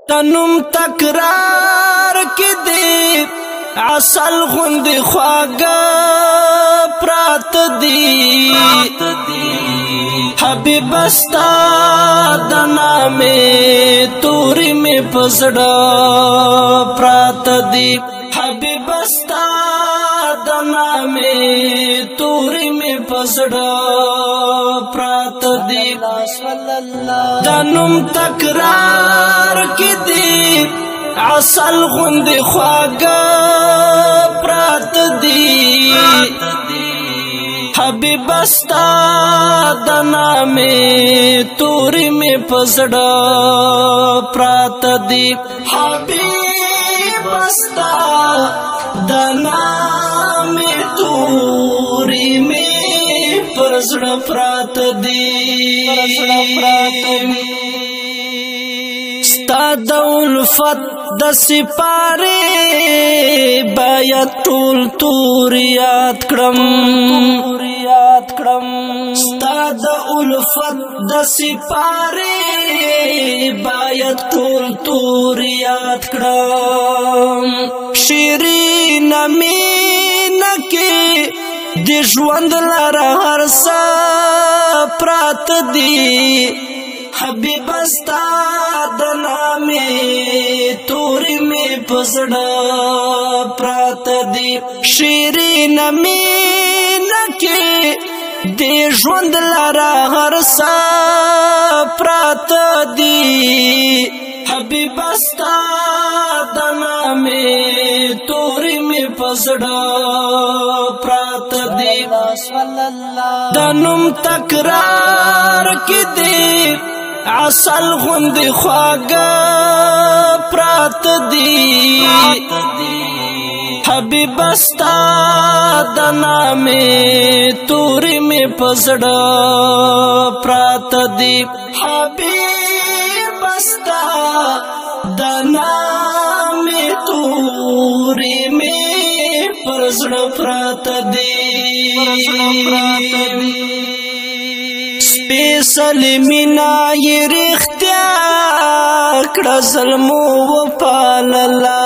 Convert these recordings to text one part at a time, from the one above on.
تنم تکرار کی دی عسل غندی خواگا پرات دی حبیب استا دنا میں توری میں پزڑا پرات دی حبیب استا دنا میں توری میں پزڑا پرات دی دنم تکرار کی دی عسل غندی خواگا پرات دی حبیب استا دنا میں توری میں پزڑا پرات دی حبیب استا دنا میں توری میں پزڑا پرات دی ستا دولفت د سپاره باید ټول تور یاد کړم ستا د الفت د سپاره باید ټول تور یاد کړم شیرین مینه کې د ژوند لاره هر څه پرات دی حبیب استا دنا میں توری میں پزڑا پرات دی شیرین مینه کې د ژوند لاره هر څه پرات دی حبیب استا دنا میں توری میں پزڑا پرات دی دنم تکرار کی دی عسل غندی خواگا پرات دی حبیب استا دنا میں توری میں پزڑا پرات دی حبیب استا دنا میں توری میں پزڑا پرات دی سپیڅلی مینا یې رښتیا کړه ظلمو وپالله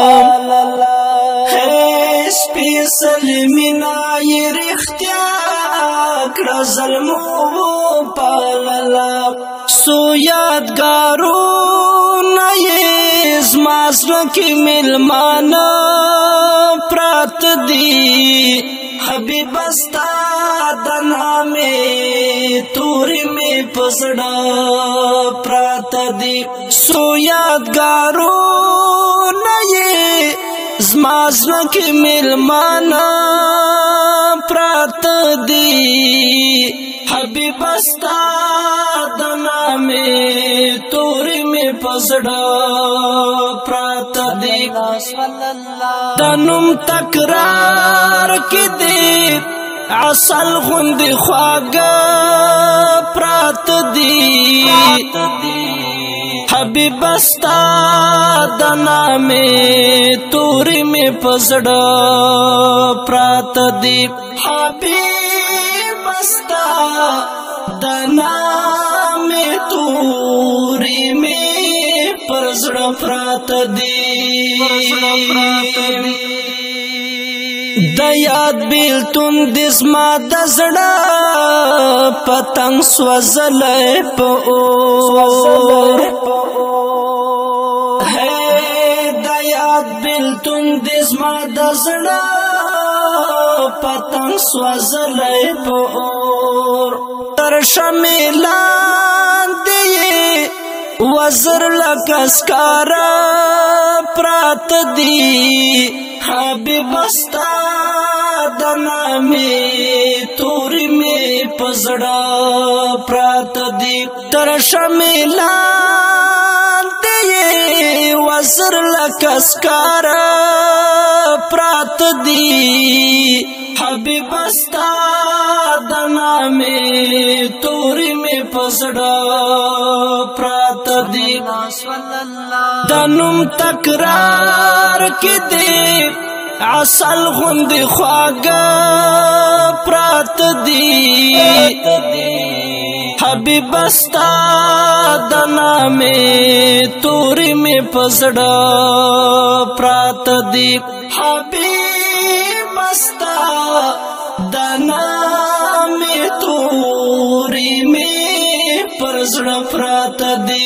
سپیڅلی مینا یې رښتیا کړه ظلمو وپالله سو یادګارونه یې زما زړه کې میلمانه پرات دي حبیب استا دنا میں توری میں پزڑا پرات دی سو یادگارو نئے زمازن کی میلمانا پرات دی حبیب استا دنا میں توری میں پزڑا پرات دی دنم تکرار کی دی عسل غندی خواگا پرات دی حبیب استا دنا میں توری میں پزڑا پرات دی حبیب استا دنا میں توری میں پزڑا پرات دی د یاد بیلتون دزما د زړه پتنګ سوځلای په اور د یاد بیلتون دزما د زړه پتنګ سوځلای په اور تر شمیلان دی وزر لکسکارا پرات دی حبیب استا دنا میں توری میں پزڑا پرات دی تر شمیلان دی وزر لکسکارا پرات دی حبیب استا دنا میں توری میں پزڑا پرات دی دنم تکرار کی دی عسل غندی خواگا پرات دی حبیب حبیب استا د نامې توري مې پزړه پرات دی حبیب استا د نامې توري مې پزړه پرات دی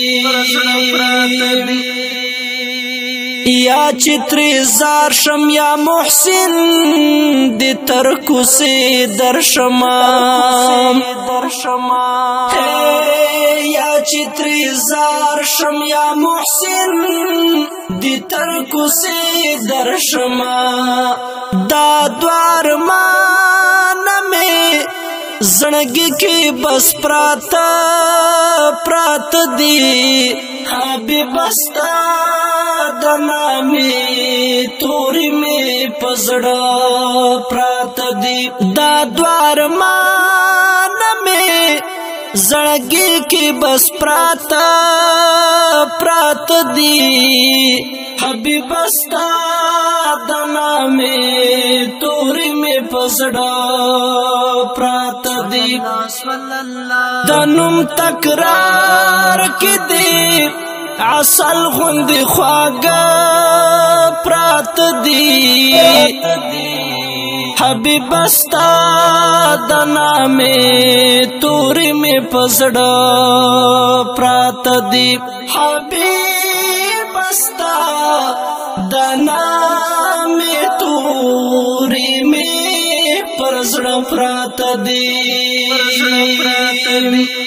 یا چتری زار شم یا محسن دی ترکو سے درشما یا چتری زار شم یا محسن دی ترکو سے درشما دا دوار مانا میں زنگی کی بس پرات دی حبیب استا د نامې توري مې پزړه پرات دی دا دوار مان مې زړګي کې بس پرات دی حبیب استا د نامې توري مې پزړه پرات دی د نوم تکرار کې دی عسل غوندې خواږه پرات دی حبیب استا د نامې توري مې پزړه پرات دی حبیب استا د نامې توري مې پزړه پرات دی